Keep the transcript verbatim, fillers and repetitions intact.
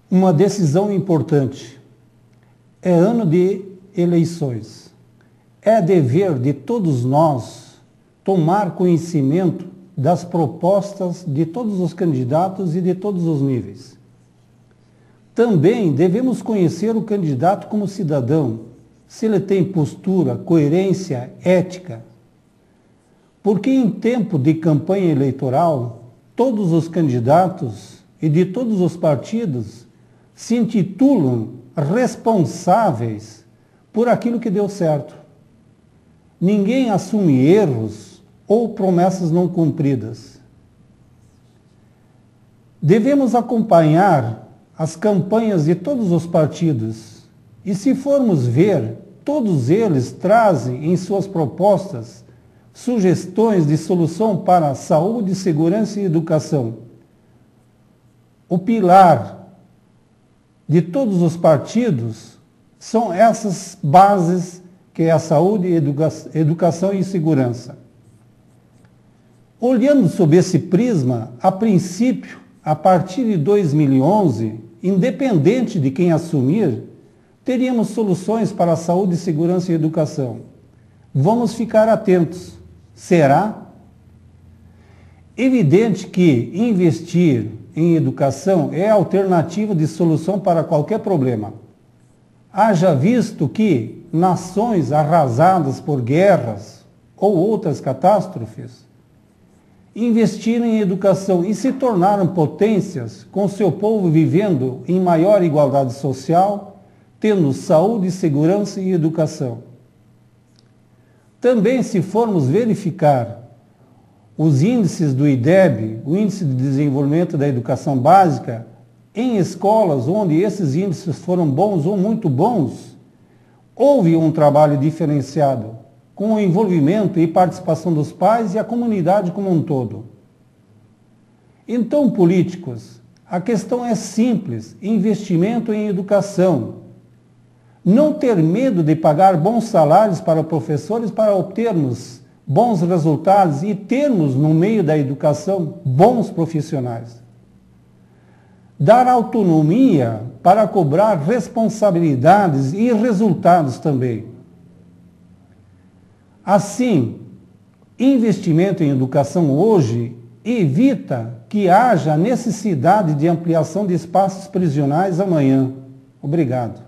Uma decisão importante. É ano de eleições. É dever de todos nós tomar conhecimento das propostas de todos os candidatos e de todos os níveis. Também devemos conhecer o candidato como cidadão, se ele tem postura, coerência, ética. Porque em tempo de campanha eleitoral, todos os candidatos e de todos os partidos se intitulam responsáveis por aquilo que deu certo. Ninguém assume erros ou promessas não cumpridas. Devemos acompanhar as campanhas de todos os partidos e, se formos ver, todos eles trazem em suas propostas sugestões de solução para a saúde, segurança e educação. O pilar de todos os partidos são essas bases que é a saúde, educa educação e segurança. Olhando sob esse prisma, a princípio, a partir de dois mil e onze, independente de quem assumir, teríamos soluções para a saúde, segurança e educação. Vamos ficar atentos. Será? Evidente que investir em educação é a alternativa de solução para qualquer problema. Haja visto que nações arrasadas por guerras ou outras catástrofes investiram em educação e se tornaram potências, com seu povo vivendo em maior igualdade social, tendo saúde, segurança e educação. Também, se formos verificar os índices do I D E B, o Índice de Desenvolvimento da Educação Básica, em escolas onde esses índices foram bons ou muito bons, houve um trabalho diferenciado, com o envolvimento e participação dos pais e a comunidade como um todo. Então, políticos, a questão é simples: investimento em educação. Não ter medo de pagar bons salários para professores para obtermos bons resultados e termos, no meio da educação, bons profissionais. Dar autonomia para cobrar responsabilidades e resultados também. Assim, investimento em educação hoje evita que haja necessidade de ampliação de espaços prisionais amanhã. Obrigado.